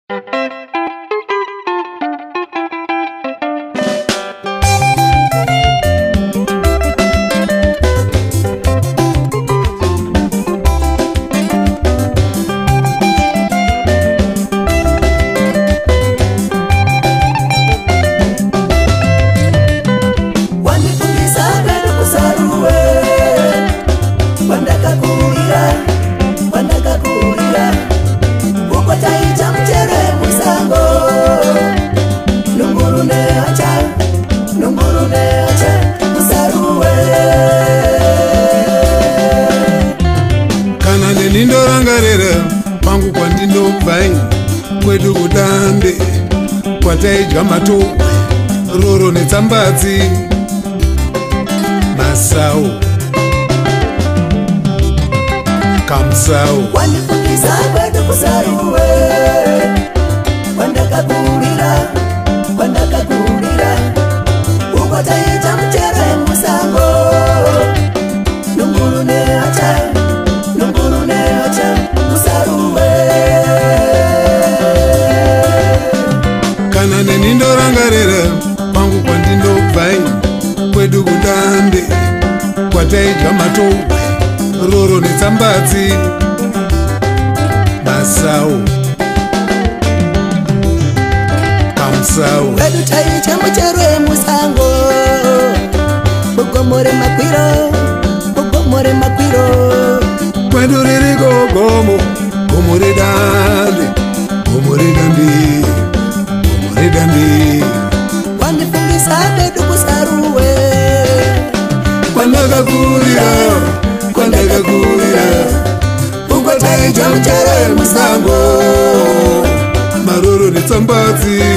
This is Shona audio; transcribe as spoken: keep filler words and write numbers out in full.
Pangu kwa ndindo vai kwedu kudande kwataidya matowe roro netsambazi masau kamsau wandifundisa kwedu kusaruwe kwandakakurira kwandakakurira uko taita mchere musango nunguru neacha nunguru neacha musaruwe kana nenindorangarira pangu kwandinobvai kwedu kudande kwataidya matowe roro netsambazi masau kamsau kwedu taita mchere musango bugomore makwiro bugomore makwiro kwedu riri gogomo gomo redande gomo redande gomo redande wandifundisa kwedu kusaruwe kwandakakurira kwandakakurira uko taita mchere musango maroro netsambazi